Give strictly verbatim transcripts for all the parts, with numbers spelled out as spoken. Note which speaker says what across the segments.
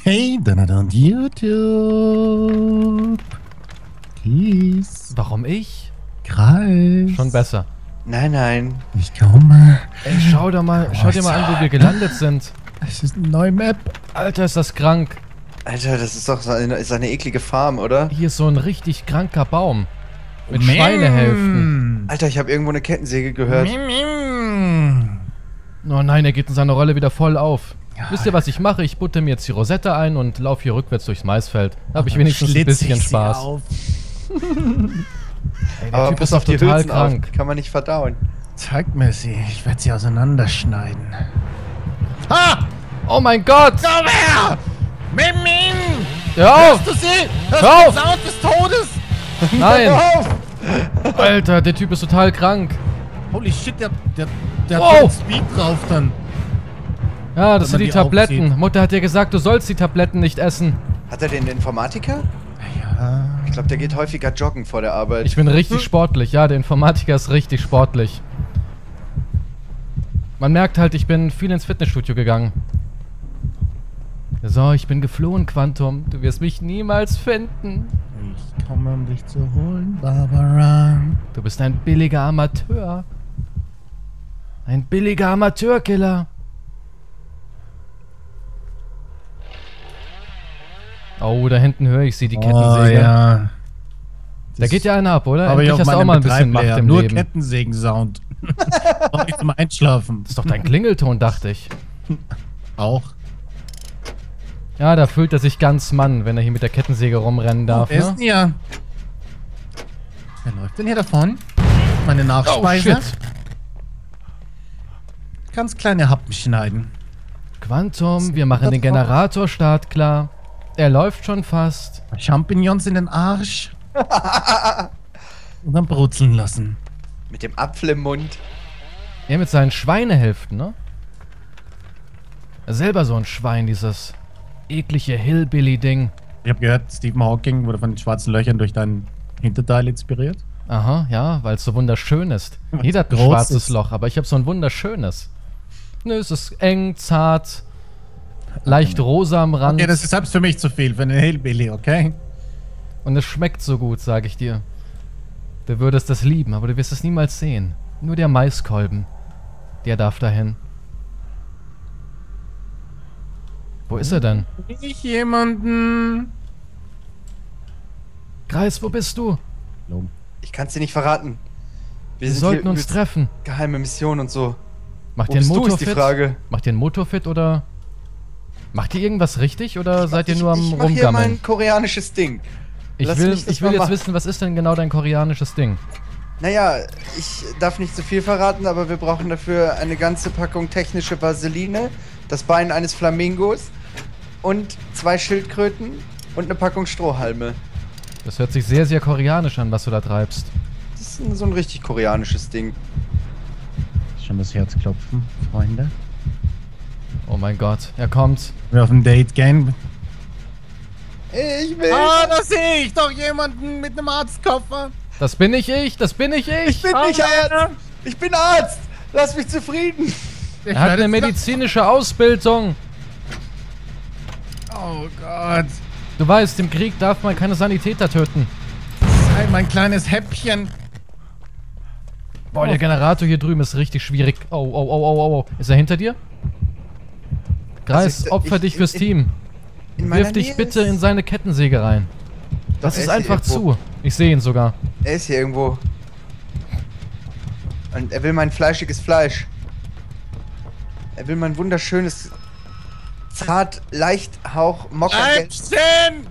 Speaker 1: Hey, dann hat er YouTube. Kies.
Speaker 2: Warum ich?
Speaker 1: Kreis.
Speaker 2: Schon besser.
Speaker 3: Nein, nein.
Speaker 1: Ich komme.
Speaker 2: Ey, schau doch mal, schau dir mal an, wo wir gelandet sind.
Speaker 1: Es ist eine neue Map.
Speaker 2: Alter, ist das krank.
Speaker 3: Alter, das ist doch so eine, ist eine eklige Farm, oder?
Speaker 2: Hier ist so ein richtig kranker Baum. Mit
Speaker 1: Mm.
Speaker 2: Schweinehälften.
Speaker 3: Alter, ich habe irgendwo eine Kettensäge gehört.
Speaker 2: Oh nein, er geht in seiner Rolle wieder voll auf. Wisst ihr, was ich mache? Ich butte mir jetzt die Rosette ein und laufe hier rückwärts durchs Maisfeld. Da habe ich wenigstens ein
Speaker 1: Schlitz
Speaker 2: bisschen
Speaker 1: ich sie
Speaker 2: Spaß.
Speaker 1: auf.
Speaker 2: Ey, der
Speaker 3: Aber
Speaker 2: Typ
Speaker 3: pass
Speaker 2: ist
Speaker 3: auf
Speaker 2: doch
Speaker 3: die
Speaker 2: total
Speaker 3: Hülsen
Speaker 2: krank.
Speaker 3: auf. Kann man nicht verdauen.
Speaker 1: Zeig mir sie. Ich werde sie auseinanderschneiden. Ha!
Speaker 2: Oh mein Gott!
Speaker 1: Komm her! Mimim!
Speaker 2: Hör auf!
Speaker 1: Hörst du sie? Hörst
Speaker 2: Hör
Speaker 1: du
Speaker 2: auf!
Speaker 1: den Sound des Todes?
Speaker 2: Nein!
Speaker 3: Auf!
Speaker 2: Alter, der Typ ist total krank.
Speaker 1: Holy shit, der, der, der
Speaker 2: Wow.
Speaker 1: hat Speed drauf dann.
Speaker 2: Ja, das
Speaker 1: Wenn
Speaker 2: sind
Speaker 1: man
Speaker 2: die
Speaker 1: die
Speaker 2: Tabletten.
Speaker 1: aufzieht.
Speaker 2: Mutter hat dir gesagt, du sollst die Tabletten nicht essen.
Speaker 3: Hat er den Informatiker?
Speaker 1: Ja.
Speaker 3: Ich glaube, der geht häufiger joggen vor der Arbeit.
Speaker 2: Ich bin richtig sportlich. Ja, der Informatiker ist richtig sportlich. Man merkt halt, ich bin viel ins Fitnessstudio gegangen. So, ich bin geflohen, Quantum. Du wirst mich niemals finden.
Speaker 1: Ich komme, um dich zu holen, Barbara.
Speaker 2: Du bist ein billiger Amateur. Ein billiger Amateurkiller. Oh, da hinten höre ich sie, die Kettensäge.
Speaker 1: Oh, ja.
Speaker 2: Da geht ja einer ab, oder?
Speaker 1: Aber ich
Speaker 2: Endlich
Speaker 1: auf
Speaker 2: hast du auch
Speaker 1: meinem
Speaker 2: mal ein
Speaker 1: Betreib
Speaker 2: bisschen Macht
Speaker 1: leer.
Speaker 2: im
Speaker 1: Nur
Speaker 2: Leben.
Speaker 1: Kettensägen-Sound. Brauch ich zum Einschlafen.
Speaker 2: Das ist doch dein Klingelton, dachte ich.
Speaker 1: Auch.
Speaker 2: Ja, da fühlt er sich ganz Mann, wenn er hier mit der Kettensäge rumrennen darf,
Speaker 1: Wer ist
Speaker 2: ne?
Speaker 1: denn hier? Wer läuft denn hier davon? Meine
Speaker 2: Oh,
Speaker 1: Nachspeise.
Speaker 2: shit.
Speaker 1: Ganz kleine Happen schneiden.
Speaker 2: Quantum, wir machen den Generatorstart klar. Er läuft schon fast.
Speaker 1: Champignons in den Arsch. Und dann brutzeln lassen.
Speaker 3: Mit dem Apfel im Mund.
Speaker 2: Er mit seinen Schweinehälften, ne? Er selber so ein Schwein, dieses eklige Hillbilly-Ding.
Speaker 1: Ich habe gehört, Stephen Hawking wurde von den schwarzen Löchern durch dein Hinterteil inspiriert.
Speaker 2: Aha, ja, weil es so wunderschön ist.
Speaker 1: Weil's
Speaker 2: Jeder hat ein
Speaker 1: groß
Speaker 2: schwarzes
Speaker 1: ist.
Speaker 2: Loch, aber ich habe so ein wunderschönes. Nö, es ist eng, zart, leicht rosa am Rand.
Speaker 1: Okay, das ist selbst für mich zu viel, für einen Hillbilly, okay?
Speaker 2: Und es schmeckt so gut, sage ich dir. Du würdest das lieben, aber du wirst es niemals sehen. Nur der Maiskolben, der darf dahin. Wo ist er denn?
Speaker 1: Ich jemanden.
Speaker 2: Kreis, wo bist du?
Speaker 3: Ich kann es dir nicht verraten. Wir,
Speaker 2: Wir
Speaker 3: sind
Speaker 2: sollten
Speaker 3: hier
Speaker 2: uns
Speaker 3: übelst
Speaker 2: treffen.
Speaker 3: geheime Mission und so.
Speaker 2: Macht
Speaker 3: Wo
Speaker 2: ihr einen
Speaker 3: bist du,
Speaker 2: Motor
Speaker 3: ist die
Speaker 2: fit?
Speaker 3: Frage.
Speaker 2: Macht ihr einen Motor fit oder macht ihr irgendwas richtig oder seid ihr
Speaker 3: ich,
Speaker 2: nur am
Speaker 3: ich mach hier
Speaker 2: Rumgammeln?
Speaker 3: mein koreanisches Ding.
Speaker 2: Ich
Speaker 3: Lass
Speaker 2: will,
Speaker 3: mich das
Speaker 2: ich will
Speaker 3: mal
Speaker 2: jetzt
Speaker 3: machen.
Speaker 2: wissen, was ist denn genau dein koreanisches Ding?
Speaker 3: Naja, ich darf nicht zu viel verraten, aber wir brauchen dafür eine ganze Packung technische Vaseline, das Bein eines Flamingos und zwei Schildkröten und eine Packung Strohhalme.
Speaker 2: Das hört sich sehr, sehr koreanisch an, was du da treibst.
Speaker 3: Das ist ein, so ein richtig koreanisches Ding.
Speaker 1: Schon das Herz klopfen, Freunde.
Speaker 2: Oh mein Gott, er kommt.
Speaker 1: Wir auf ein Date gehen.
Speaker 3: Ich will.
Speaker 1: Ah, da sehe ich doch jemanden mit einem Arztkoffer.
Speaker 2: Das bin nicht ich, das bin nicht ich.
Speaker 3: Ich bin nicht Arzt! Ich bin Arzt! Lass mich zufrieden!
Speaker 2: Er hat eine medizinische Ausbildung.
Speaker 1: Oh Gott.
Speaker 2: Du weißt, im Krieg darf man keine Sanitäter töten.
Speaker 1: Sei mein kleines Häppchen.
Speaker 2: Boah, der Generator hier drüben ist richtig schwierig. Oh, oh, oh, oh, oh, oh. Ist er hinter dir? Kreis,
Speaker 3: Also ich-
Speaker 2: opfer
Speaker 3: ich-
Speaker 2: dich fürs
Speaker 3: in-
Speaker 2: Team.
Speaker 3: In meiner
Speaker 2: Wirf dich
Speaker 3: Nähe
Speaker 2: bitte
Speaker 3: ist-
Speaker 2: in seine Kettensäge rein.
Speaker 3: Doch,
Speaker 2: Lass
Speaker 3: er
Speaker 2: es
Speaker 3: ist hier
Speaker 2: einfach
Speaker 3: irgendwo.
Speaker 2: zu. Ich sehe ihn sogar.
Speaker 3: Er ist hier irgendwo. Und er will mein fleischiges Fleisch. Er will mein wunderschönes, zart, leicht Hauch, Mockergelb.
Speaker 1: Bleibchen!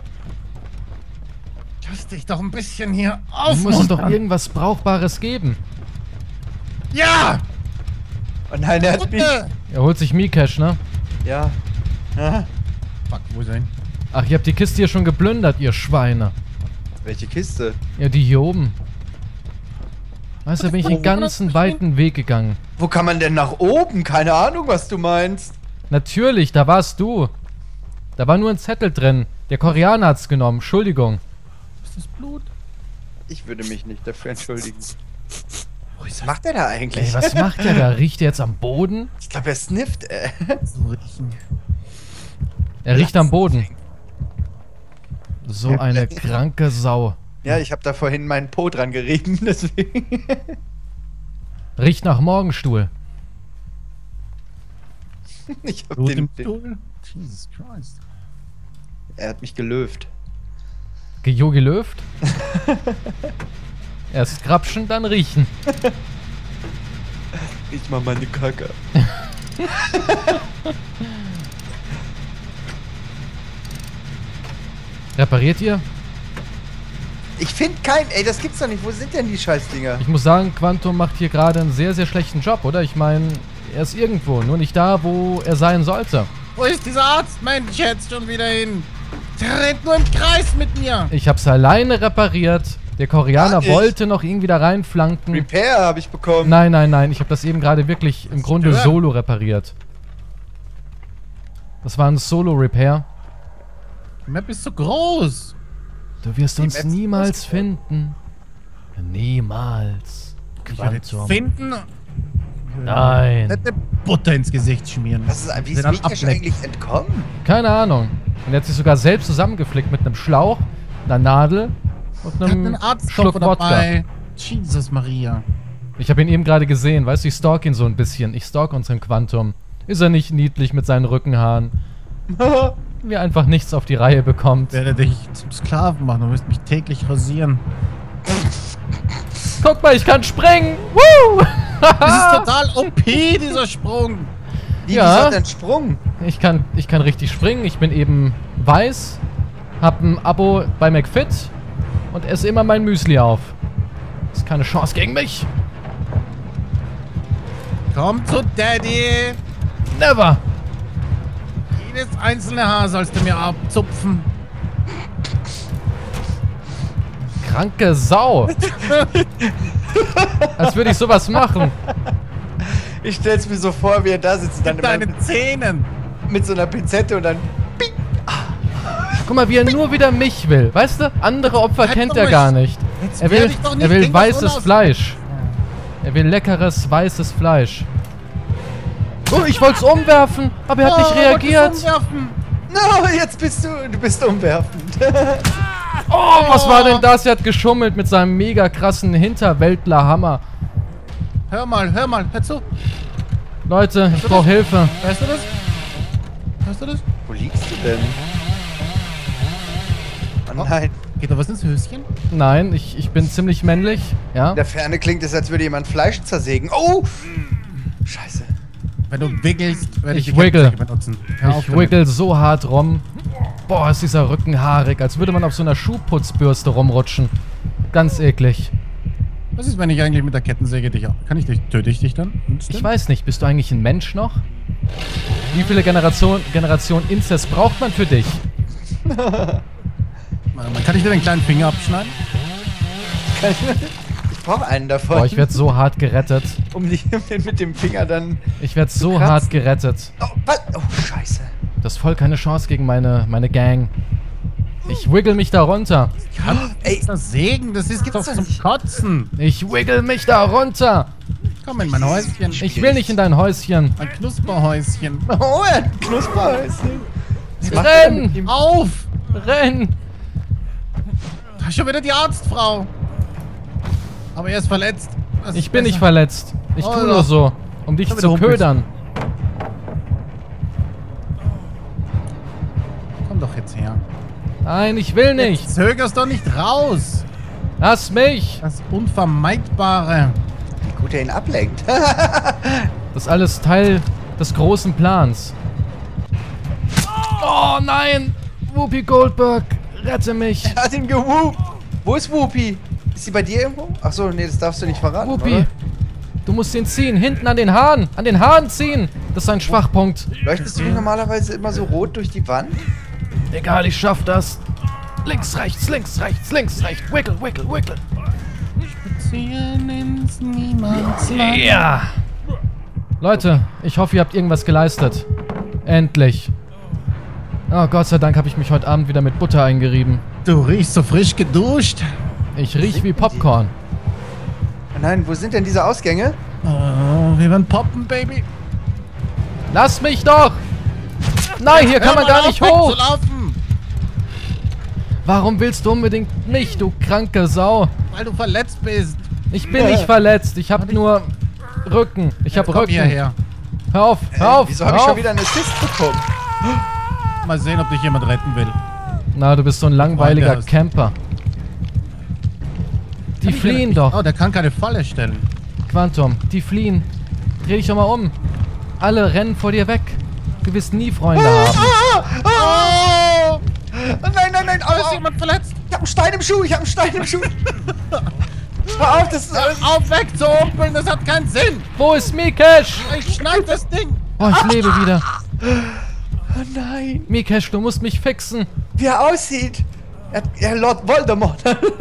Speaker 1: Lass dich doch ein bisschen hier
Speaker 2: Du musst es doch
Speaker 1: aufmuntern.
Speaker 2: irgendwas Brauchbares geben.
Speaker 1: Ja!
Speaker 3: Oh nein, er hat mich.
Speaker 1: Bitte!
Speaker 2: Er holt sich Mikash, ne?
Speaker 3: Ja. Aha.
Speaker 1: Fuck, wo ist er hin?
Speaker 2: Ach, ihr habt die Kiste hier schon geplündert, ihr Schweine.
Speaker 3: Welche Kiste?
Speaker 2: Ja, die hier oben. Weißt du, da bin ich den ganzen weiten Weg gegangen.
Speaker 3: Wo kann man denn nach oben? Keine Ahnung, was du meinst.
Speaker 2: Natürlich, da warst du. Da war nur ein Zettel drin. Der Koreaner hat's genommen. Entschuldigung.
Speaker 1: Ist das Blut?
Speaker 3: Ich würde mich nicht dafür entschuldigen. Was macht er da eigentlich?
Speaker 2: Ey, was macht der da? Riecht der jetzt am Boden?
Speaker 3: Ich glaube, er snifft, äh.
Speaker 1: So riechen.
Speaker 2: Er riecht am Boden. So eine kranke Sau.
Speaker 3: Ja, ich habe da vorhin meinen Po dran gerieben, deswegen.
Speaker 2: Riecht nach Morgenstuhl.
Speaker 3: Ich hab
Speaker 1: Blut
Speaker 3: den,
Speaker 1: im
Speaker 3: den,
Speaker 1: Stuhl? Jesus Christ.
Speaker 3: er hat mich gelöft.
Speaker 2: Gejogi Löft? Erst grapschen, dann riechen.
Speaker 3: Riech mal meine Kacke.
Speaker 2: Repariert ihr?
Speaker 3: Ich finde kein... Ey, das gibt's doch nicht. Wo sind denn die Scheißdinger?
Speaker 2: Ich muss sagen, Quantum macht hier gerade einen sehr, sehr schlechten Job, oder? Ich meine, er ist irgendwo, nur nicht da, wo er sein sollte.
Speaker 1: Wo ist dieser Arzt, Mensch, jetzt schon wieder hin? Der rennt nur im Kreis mit mir.
Speaker 2: Ich hab's alleine repariert. Der Koreaner
Speaker 3: Ah, ich-
Speaker 2: wollte noch irgendwie da reinflanken.
Speaker 3: Repair habe ich bekommen.
Speaker 2: Nein, nein, nein. Ich habe das eben gerade wirklich im Grunde
Speaker 1: hören?
Speaker 2: solo repariert. Das war ein Solo-Repair.
Speaker 1: Die Map ist so groß.
Speaker 2: Du wirst
Speaker 3: Die
Speaker 2: uns
Speaker 3: Map ist
Speaker 2: niemals
Speaker 3: groß.
Speaker 2: finden. Niemals.
Speaker 1: Ich werde jetzt
Speaker 2: Quantum.
Speaker 1: finden.
Speaker 2: Nein.
Speaker 1: Nette Butter ins Gesicht schmieren.
Speaker 3: Was ist, wie ist
Speaker 1: Der dann
Speaker 3: Mikash
Speaker 1: ableckt.
Speaker 3: eigentlich entkommen?
Speaker 2: Keine Ahnung. Und er hat sich sogar selbst zusammengeflickt mit einem Schlauch, einer Nadel und
Speaker 1: Er hat
Speaker 2: einem
Speaker 1: einen Arztkoffer
Speaker 2: Schluck Wodka.
Speaker 1: dabei. Jesus Maria.
Speaker 2: Ich habe ihn eben gerade gesehen, weißt du, ich stalk ihn so ein bisschen. Ich stalk unseren Quantum. Ist er nicht niedlich mit seinen Rückenhaaren? Wie er einfach nichts auf die Reihe bekommt.
Speaker 1: Ich werde dich zum Sklaven machen. Du wirst mich täglich rasieren.
Speaker 2: Guck mal, ich kann springen! Woo!
Speaker 1: Das ist total O P, dieser Sprung.
Speaker 3: Wie,
Speaker 2: Ja.
Speaker 3: wie ist das denn Sprung?
Speaker 2: Ich kann, ich kann richtig springen. Ich bin eben weiß, hab ein Abo bei McFit und esse immer mein Müsli auf. Ist keine Chance gegen mich.
Speaker 1: Komm zu Daddy.
Speaker 2: Never.
Speaker 1: Jedes einzelne Haar sollst du mir abzupfen.
Speaker 2: Kranke Sau. Als würde ich sowas machen.
Speaker 3: Ich stell's mir so vor, wie er da sitzt und dann
Speaker 1: Mit
Speaker 3: immer
Speaker 1: deinen Zähnen.
Speaker 3: mit so einer Pinzette und dann...
Speaker 2: Guck mal, wie er nur wieder mich will. Weißt du, andere Opfer
Speaker 1: Halt
Speaker 2: kennt
Speaker 1: doch
Speaker 2: er
Speaker 1: mal
Speaker 2: gar nicht.
Speaker 1: Jetzt
Speaker 2: Er
Speaker 1: wehr
Speaker 2: will,
Speaker 1: dich doch nicht
Speaker 2: er will
Speaker 1: gegen was
Speaker 2: weißes
Speaker 1: Unaus-
Speaker 2: Fleisch. Er will leckeres, weißes Fleisch. Oh, ich wollte es umwerfen, aber er hat nicht
Speaker 1: Oh,
Speaker 2: reagiert.
Speaker 1: wolltest du umwerfen?
Speaker 3: No, jetzt bist du... Du bist umwerfend.
Speaker 2: Oh, was war denn das? Er hat geschummelt mit seinem mega krassen Hinterwäldler-Hammer.
Speaker 1: Hör mal, hör mal, hör zu.
Speaker 2: Leute, ich brauche Hilfe.
Speaker 1: Hörst du das? Hörst du das?
Speaker 3: Wo liegst du denn? Oh nein.
Speaker 1: Geht da was ins Höschen?
Speaker 2: Nein, ich, ich bin ziemlich männlich. Ja.
Speaker 3: In der Ferne klingt es, als würde jemand Fleisch zersägen. Oh! Scheiße.
Speaker 1: Wenn du wiggelst, werde ich,
Speaker 2: Ich
Speaker 1: die
Speaker 2: wiggle.
Speaker 1: Kettensäge benutzen. Hör auf
Speaker 2: Ich
Speaker 1: damit.
Speaker 2: wiggle so hart rum. Boah, ist dieser Rücken haarig, als würde man auf so einer Schuhputzbürste rumrutschen. Ganz eklig.
Speaker 1: Was ist, wenn ich eigentlich mit der Kettensäge dich... Kann ich dich... Töte ich dich dann?
Speaker 2: Ich weiß nicht, bist du eigentlich ein Mensch noch? Wie viele Generation, Generation Inzest braucht man für dich?
Speaker 1: Kann ich dir den kleinen Finger abschneiden?
Speaker 3: Ich brauche einen davon.
Speaker 2: Boah, ich werde so hart gerettet.
Speaker 3: um die mit dem Finger dann...
Speaker 2: Ich werde so
Speaker 3: kratzen.
Speaker 2: hart gerettet.
Speaker 3: Oh, was? Oh, scheiße.
Speaker 2: Das ist voll keine Chance gegen meine, meine Gang. Ich wiggle mich da runter.
Speaker 1: Kann
Speaker 3: Ey.
Speaker 1: das Sägen? Das ist
Speaker 3: gibt's
Speaker 1: doch
Speaker 3: doch
Speaker 1: zum
Speaker 3: nicht.
Speaker 1: Kotzen.
Speaker 2: Ich wiggle mich da runter.
Speaker 1: Komm in mein Häuschen.
Speaker 2: Ich will nicht in dein Häuschen.
Speaker 1: Mein Knusperhäuschen.
Speaker 3: Oh, er hat ein Knusperhäuschen. Was macht er mit
Speaker 2: Renn!
Speaker 3: ihm?
Speaker 1: Auf!
Speaker 2: Renn!
Speaker 1: Da ist schon wieder die Arztfrau. Aber er ist verletzt. Das
Speaker 2: Ich
Speaker 1: ist
Speaker 2: bin nicht
Speaker 1: besser.
Speaker 2: verletzt. Ich
Speaker 1: Oh,
Speaker 2: tu
Speaker 1: doch.
Speaker 2: nur so, um dich
Speaker 1: Damit
Speaker 2: zu
Speaker 1: du humpelst.
Speaker 2: ködern.
Speaker 1: Komm doch jetzt her.
Speaker 2: Nein, ich will nicht.
Speaker 1: Jetzt zögerst doch nicht raus.
Speaker 2: Lass mich.
Speaker 1: Das Unvermeidbare.
Speaker 3: Wie gut er ihn ablenkt.
Speaker 2: Das ist alles Teil des großen Plans. Oh nein! Whoopi Goldberg, rette mich.
Speaker 3: Er hat ihn gewoopt. Wo ist Whoopi? Ist sie bei dir irgendwo? Achso, nee, das darfst du nicht verraten,
Speaker 2: Whoopi,
Speaker 3: oder?
Speaker 2: du musst ihn ziehen. Hinten an den Haaren. An den Haaren ziehen. Das ist ein Schwachpunkt.
Speaker 3: Leuchtest du nicht normalerweise immer so rot durch die Wand?
Speaker 2: Egal, ich schaff das. Links, rechts, links, rechts, links, rechts. Wiggle, wiggle, wiggle.
Speaker 1: Ziehen ins Niemandsland.
Speaker 2: Ja. Leute, ich hoffe, ihr habt irgendwas geleistet. Endlich. Oh, Gott sei Dank habe ich mich heute Abend wieder mit Butter eingerieben.
Speaker 1: Du riechst so frisch geduscht.
Speaker 2: Ich riech wie Popcorn.
Speaker 3: Oh nein, wo sind denn diese Ausgänge?
Speaker 1: Oh, wir werden poppen, Baby.
Speaker 2: Lass mich doch! Nein, hier kann
Speaker 1: Hör
Speaker 2: man
Speaker 1: mal
Speaker 2: gar
Speaker 1: auf,
Speaker 2: nicht hoch.
Speaker 1: wegzulaufen,
Speaker 2: Warum willst du unbedingt mich, du kranke Sau?
Speaker 1: weil du verletzt bist.
Speaker 2: Ich bin nicht verletzt. Ich habe nur Rücken. Ich habe
Speaker 1: Komm
Speaker 2: Rücken.
Speaker 1: hierher.
Speaker 2: Hör auf,
Speaker 3: Äh,
Speaker 2: hör auf,
Speaker 3: wieso
Speaker 2: hör
Speaker 3: habe ich
Speaker 2: auf.
Speaker 3: schon wieder einen Assist bekommen?
Speaker 1: Mal sehen, ob dich jemand retten will.
Speaker 2: Na, du bist so ein langweiliger
Speaker 1: Freunde hast.
Speaker 2: Camper. Die
Speaker 1: Kann ich
Speaker 2: fliehen
Speaker 1: nicht-
Speaker 2: doch.
Speaker 1: Oh, der kann keine Falle stellen.
Speaker 2: Quantum, die fliehen. Dreh dich doch mal um. Alle rennen vor dir weg. Du wirst nie Freunde haben.
Speaker 3: Oh! Nein, nein, nein, au,
Speaker 1: Ist
Speaker 3: au.
Speaker 1: jemand verletzt?
Speaker 3: Ich hab einen Stein im Schuh, ich hab einen Stein im Schuh. Hör auf, das ist...
Speaker 1: Hör auf, wegzuhumpeln, das hat keinen Sinn.
Speaker 2: Wo ist Mikesh?
Speaker 1: Ich schneid das Ding.
Speaker 2: Oh, ich lebe wieder.
Speaker 3: Oh nein,
Speaker 2: Mikesh, du musst mich fixen.
Speaker 3: wie er aussieht. Er, er Lord Voldemort.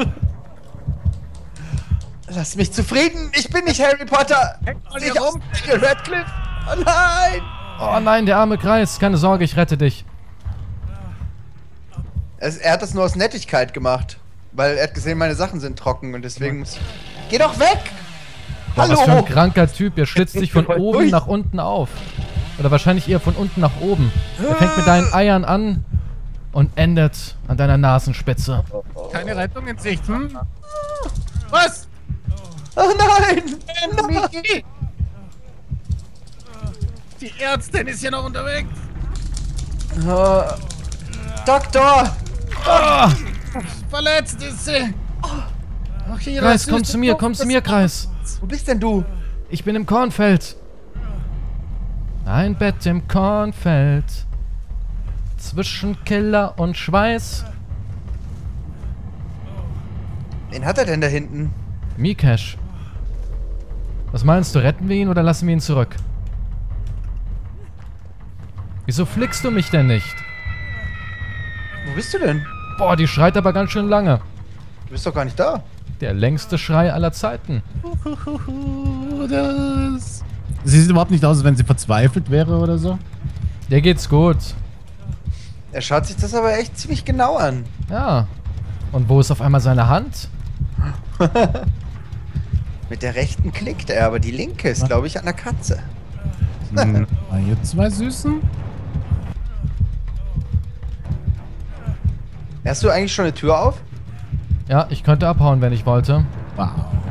Speaker 3: Lass mich zufrieden, ich bin nicht Harry Potter.
Speaker 1: mal
Speaker 3: Ich
Speaker 1: hier
Speaker 3: aus
Speaker 1: rum.
Speaker 3: Daniel Radcliffe. Oh nein.
Speaker 2: Oh nein, der arme Kreis. Keine Sorge, ich rette dich.
Speaker 3: Es, er hat das nur aus Nettigkeit gemacht. Weil er hat gesehen, meine Sachen sind trocken und deswegen muss ich... Geh doch weg!
Speaker 2: Boah,
Speaker 3: Hallo!
Speaker 2: was für ein kranker Typ. Er schlitzt dich von
Speaker 3: Voll
Speaker 2: oben
Speaker 3: durch.
Speaker 2: nach unten auf. Oder wahrscheinlich eher von unten nach oben. Er fängt mit deinen Eiern an und endet an deiner Nasenspitze.
Speaker 1: Keine Rettung in Sicht, hm? Was?
Speaker 3: Oh nein!
Speaker 1: Miki! Die Ärztin ist hier noch unterwegs.
Speaker 3: Oh. Doktor!
Speaker 2: Ah,
Speaker 1: Verletzt ist sie. Ach, hier,
Speaker 2: Kreis,
Speaker 1: das
Speaker 2: komm
Speaker 1: süße
Speaker 2: zu mir,
Speaker 1: Blut,
Speaker 2: komm zu
Speaker 1: das-
Speaker 2: mir, Kreis.
Speaker 3: Wo bist denn du?
Speaker 2: Ich bin im Kornfeld. Ein Bett im Kornfeld. Zwischen Killer und Schweiß.
Speaker 3: Wen hat er denn da hinten?
Speaker 2: Mikesh. Was meinst du, retten wir ihn oder lassen wir ihn zurück? Wieso flickst du mich denn nicht?
Speaker 3: Wo bist du denn?
Speaker 2: Boah, die schreit aber ganz schön lange.
Speaker 3: Du bist doch gar nicht da.
Speaker 2: Der längste Schrei aller Zeiten.
Speaker 1: Huhuhu, das. Sie sieht überhaupt nicht aus, als wenn sie verzweifelt wäre oder so.
Speaker 2: Der geht's gut.
Speaker 3: Er schaut sich das aber echt ziemlich genau an.
Speaker 2: Ja. Und wo ist auf einmal seine Hand?
Speaker 3: Mit der rechten klickt er, aber die linke ist, glaube ich, an der Katze.
Speaker 1: Hm, ah, ihr zwei Süßen?
Speaker 3: Hast du eigentlich schon eine Tür auf?
Speaker 2: Ja, ich könnte abhauen, wenn ich wollte.
Speaker 1: Wow.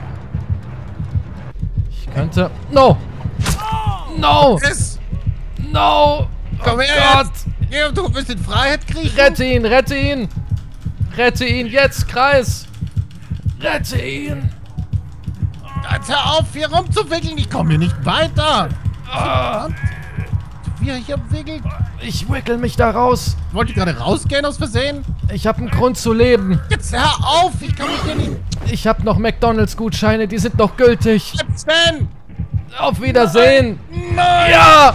Speaker 2: Ich könnte... No! No!
Speaker 1: Chris,
Speaker 2: No!
Speaker 1: komm
Speaker 2: Oh
Speaker 1: her
Speaker 2: Gott!
Speaker 1: jetzt. Hier, du bist in Freiheit kriechen.
Speaker 2: Rette ihn, rette ihn! Rette ihn jetzt, Kreis! Rette ihn!
Speaker 1: Jetzt hör auf, hier rumzuwickeln. Ich komme hier nicht weiter.
Speaker 2: Ah,
Speaker 1: Wie er hier wickelt.
Speaker 2: ich wickel mich da raus!
Speaker 1: Wollte ich gerade rausgehen aus Versehen?
Speaker 2: Ich habe einen Grund zu leben.
Speaker 1: Jetzt hör auf. Ich kann mich hier nicht...
Speaker 2: Ich habe noch McDonalds-Gutscheine, die sind noch gültig.
Speaker 1: Jetzt denn?
Speaker 2: Auf Wiedersehen!
Speaker 1: Nein!
Speaker 2: Ja!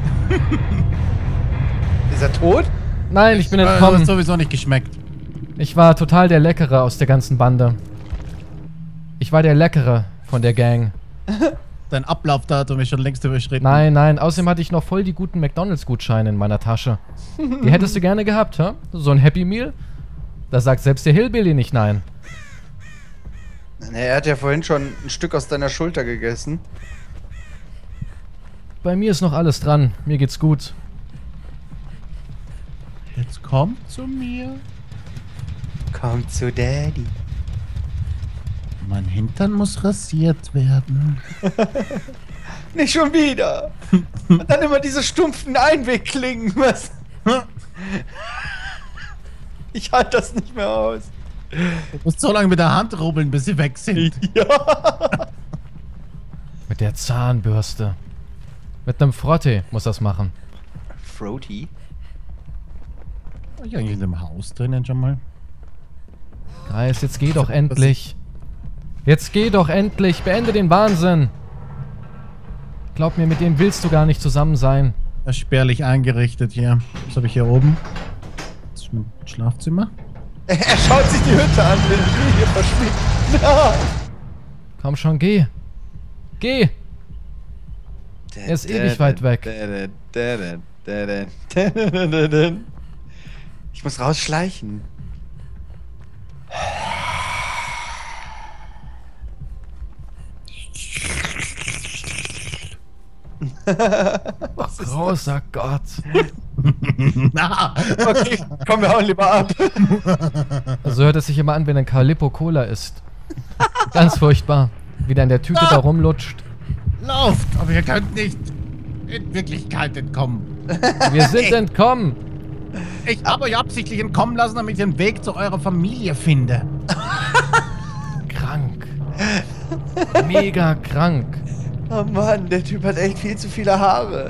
Speaker 3: Ist er tot?
Speaker 2: Nein, ich bin
Speaker 1: Das hat
Speaker 2: entkommen.
Speaker 1: sowieso nicht geschmeckt.
Speaker 2: Ich war total der Leckere aus der ganzen Bande. Ich war der Leckere von der Gang.
Speaker 1: Dein Ablaufdatum ist schon längst überschritten.
Speaker 2: Nein, nein, außerdem hatte ich noch voll die guten McDonalds-Gutscheine in meiner Tasche. Die hättest du gerne gehabt, hä? So ein Happy Meal? Da sagt selbst der Hillbilly nicht nein.
Speaker 3: Nee, er hat ja vorhin schon ein Stück aus deiner Schulter gegessen.
Speaker 2: Bei mir ist noch alles dran. Mir geht's gut.
Speaker 1: Jetzt komm zu mir.
Speaker 3: Komm zu Daddy.
Speaker 1: Mein Hintern muss rasiert werden.
Speaker 3: Nicht schon wieder. Und dann immer diese stumpfen Einwegklingen. Was? Ich halte das nicht mehr aus.
Speaker 1: Du musst so lange mit der Hand rubbeln, bis sie weg sind.
Speaker 3: Ja.
Speaker 2: Mit der Zahnbürste. Mit einem Frotte muss das machen.
Speaker 3: Froti?
Speaker 1: War ich eigentlich in dem Haus drinnen schon mal?
Speaker 2: Kreis, jetzt geh doch endlich. Jetzt geh doch endlich. Beende den Wahnsinn. Glaub mir, mit dem willst du gar nicht zusammen sein.
Speaker 1: Das ist spärlich eingerichtet hier. Was habe ich hier oben? Das ist mein Schlafzimmer.
Speaker 3: Er schaut sich die Hütte an, wenn wir hier verschwinden. Ja.
Speaker 2: Komm schon, geh. Geh. Er ist ewig weit weg.
Speaker 3: Ich muss rausschleichen.
Speaker 2: Oh, großer Gott.
Speaker 1: Na.
Speaker 3: Okay, komm, wir hauen lieber ab.
Speaker 2: Also hört es sich immer an, wenn ein Calippo Cola ist. Ganz furchtbar. Wie der in der Tüte
Speaker 1: Ah.
Speaker 2: da rumlutscht.
Speaker 1: Lauft, aber ihr könnt nicht in Wirklichkeit entkommen.
Speaker 2: Wir sind entkommen.
Speaker 1: Ich habe euch absichtlich entkommen lassen, damit ich den Weg zu eurer Familie finde.
Speaker 2: Krank. Mega krank.
Speaker 3: Oh Mann, der Typ hat echt viel zu viele Haare.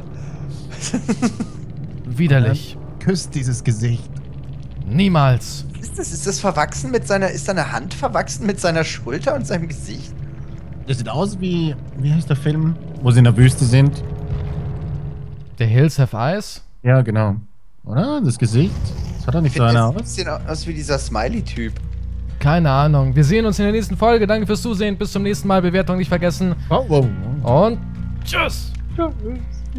Speaker 2: Widerlich.
Speaker 1: Küsst dieses Gesicht.
Speaker 2: Niemals.
Speaker 3: Ist das, ist das verwachsen mit seiner, ist seine Hand verwachsen mit seiner Schulter und seinem Gesicht?
Speaker 1: Das sieht aus wie, wie heißt der Film, wo sie in der Wüste sind?
Speaker 2: The Hills Have Eyes?
Speaker 1: Ja, genau. Oder? Das Gesicht? Das hat doch nicht so
Speaker 3: Das
Speaker 1: einer
Speaker 3: sieht ein
Speaker 1: aus.
Speaker 3: bisschen aus wie dieser Smiley-Typ.
Speaker 2: Keine Ahnung. Wir sehen uns in der nächsten Folge. Danke fürs Zusehen. Bis zum nächsten Mal. Bewertung nicht vergessen.
Speaker 1: Oh, wow.
Speaker 2: Und tschüss.
Speaker 1: Tschüss.